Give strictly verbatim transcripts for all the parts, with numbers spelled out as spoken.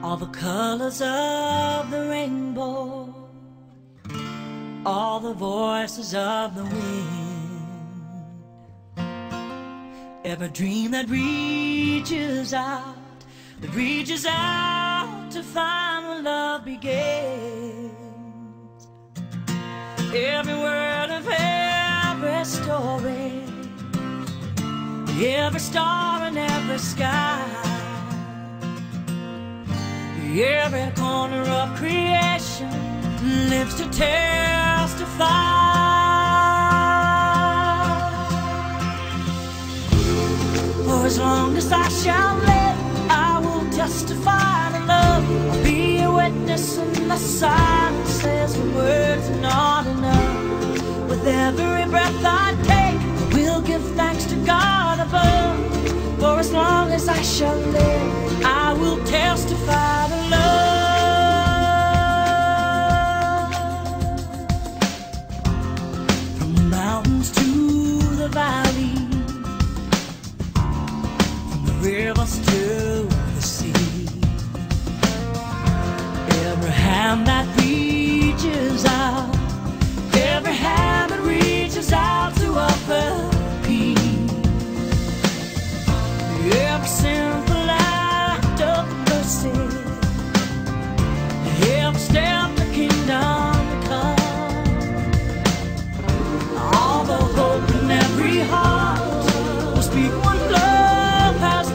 all the colors of the rainbow, all the voices of the wind, every dream that reaches out, that reaches out to find where love begins. Every word of every story, every star in every sky, every corner of creation lives to testify. For as long as I shall live, I will testify to love. I'll be a witness in the silence, says the words are not enough. With every breath I take, I will give thanks to God above. For as long as I shall live, I will testify to love. From the mountains to the valleys, from the rivers to the sea, every hand that reaches out, every hand that reaches out to offer peace, every simple act of mercy, every step the kingdom to come, all the hope in every heart will speak what love has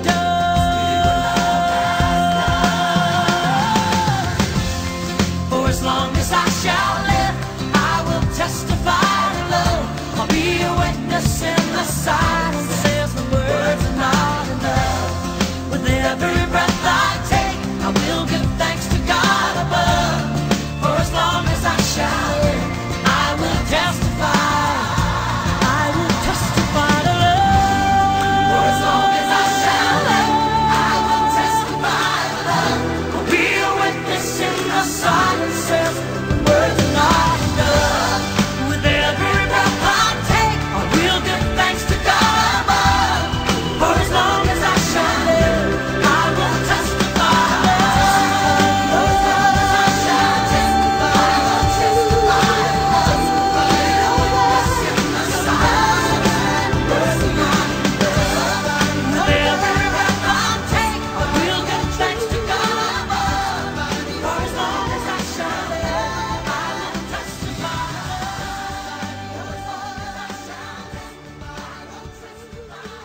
done. For as long as I shall live, I will testify to love. I'll be a witness in the silence, says the words are not enough. With every breath I take, I will give thanks to God above. For as long as I shall live, I will testify. I will testify to love. For as long as I shall live, I will testify to love. I'll be a witness in the silence, says the words are not enough. With every breath I take, I will give thanks to God above. For as long as I shall live, I will testify to love. For as long as I shall testify, I will testify to love. In the silence, words are not enough. With every breath I take, I will give thanks to God above. For as long as I shall live, I will testify to love. For as long as I shall live, I will testify to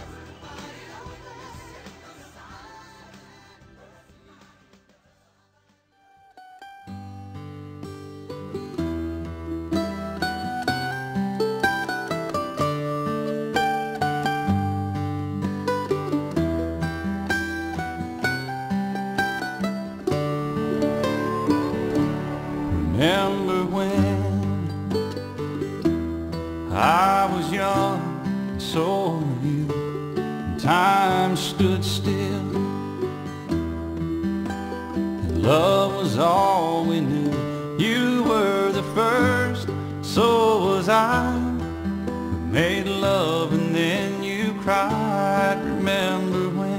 Remember when I was young, and so were you, and time stood still, and love was all we knew. You were the first, so was I. We made love and then you cried. Remember when?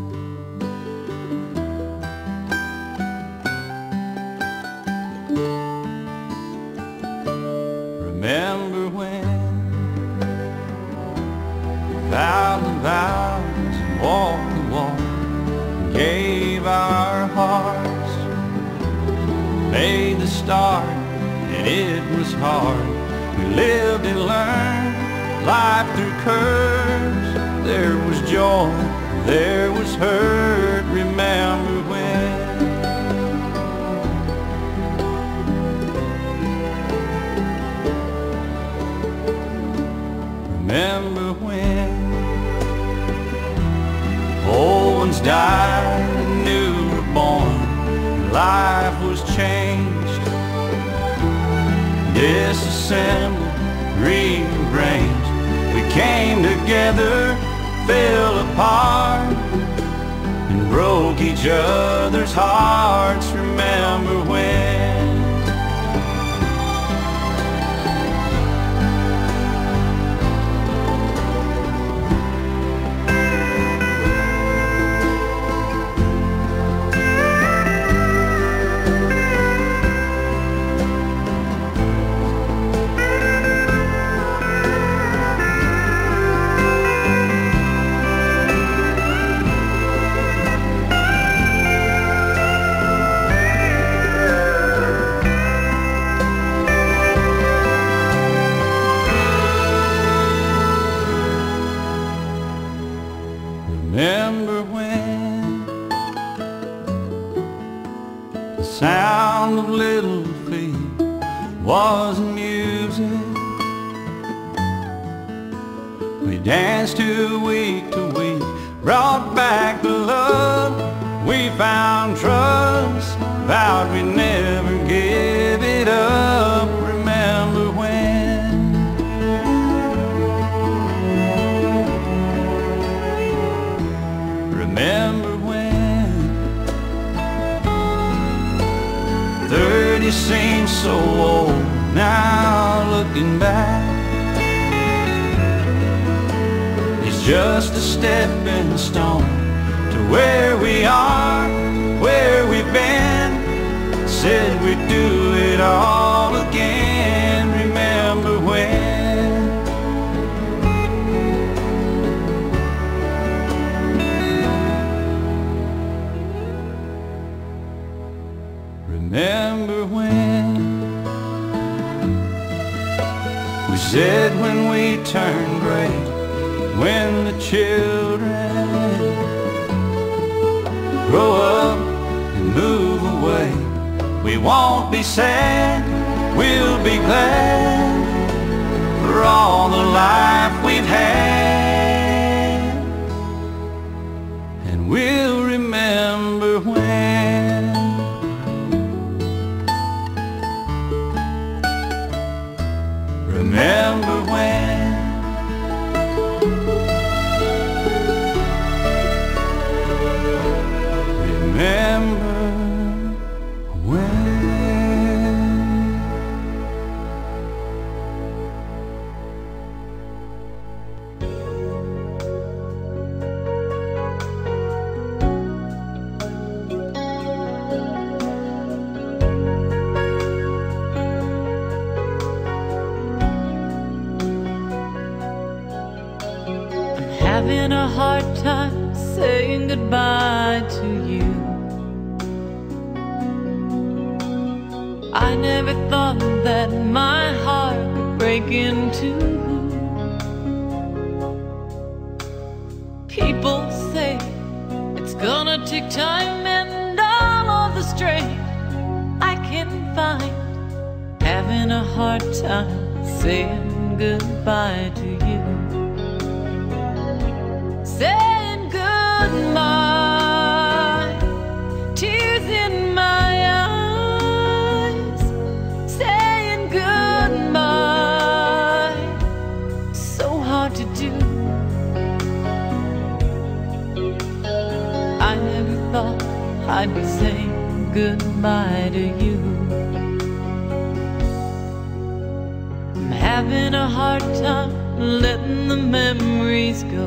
Remember when we vowed the vows and walked the walk and gave our hearts, made the start and it was hard. We lived and learned life through curves. There was joy, there was hurt. Remember when? Remember when old ones died and new were born, life was changed, disassembled, rearranged. We came together, fell apart, and broke each other's hearts. Remember when? Remember when the sound of little feet was music? We danced to week to week, brought back the love. We found trust, vowed we'd never give it up. Remember when? Remember when thirty seems so old now, looking back. It's just a stepping stone to where we are, where we've been. Said we'd do it all again. Remember when? Remember when we said when we turned gray, when the children grow up and move away, we won't be sad, we'll be glad for all the life we've had. And we'll remember when. Remember when. Remember when. I'm having a hard time saying goodbye to you. I never thought that my heart could break in two. People say it's gonna take time and all of the strength I can find. Having a hard time saying goodbye to you. Saying goodbye, tears in my eyes. Saying goodbye, so hard to do. I never thought I'd be saying goodbye to you. I'm having a hard time letting the memories go.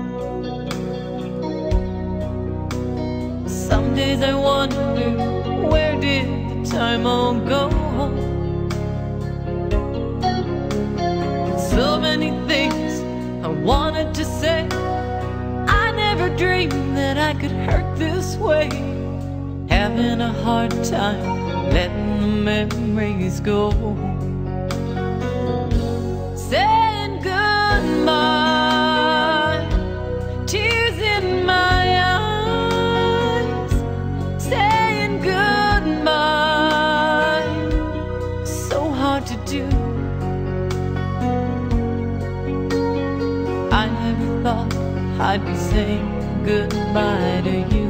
Some days I wonder, where did the time all go? So many things I wanted to say. I never dreamed that I could hurt this way. Having a hard time letting the memories go. Saying goodbye, tears in my eyes. Saying goodbye, so hard to do. I never thought I'd be saying goodbye to you.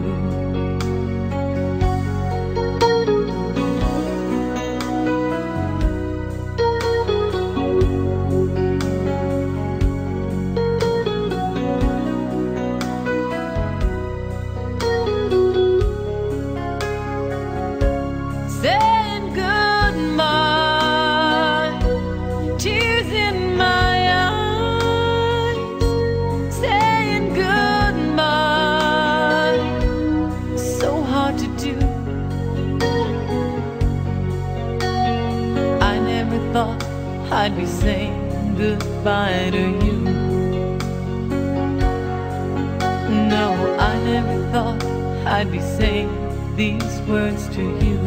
Saying goodbye, tears in my eyes. Saying goodbye, so hard to do. I never thought I'd be saying goodbye to you. No, I never thought I'd be saying these words to you.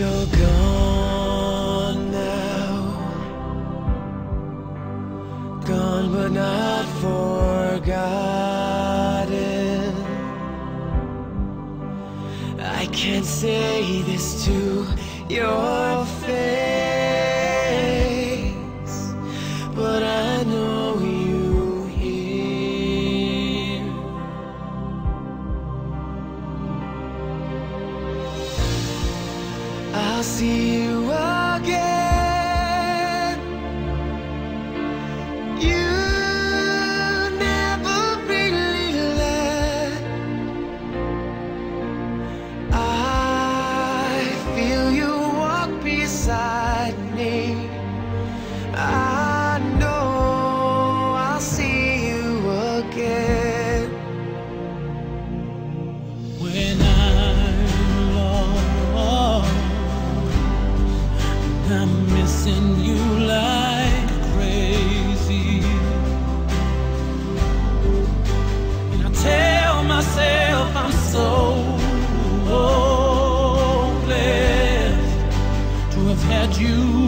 You're gone now, gone but not forgotten. I can't say this to your face, but I know you hear. I'll see you again. You never really left. I feel you walk beside me. I know I'll see you again. When I'm lost, I'm missing you like crazy, and I tell myself I'm so blessed to have had you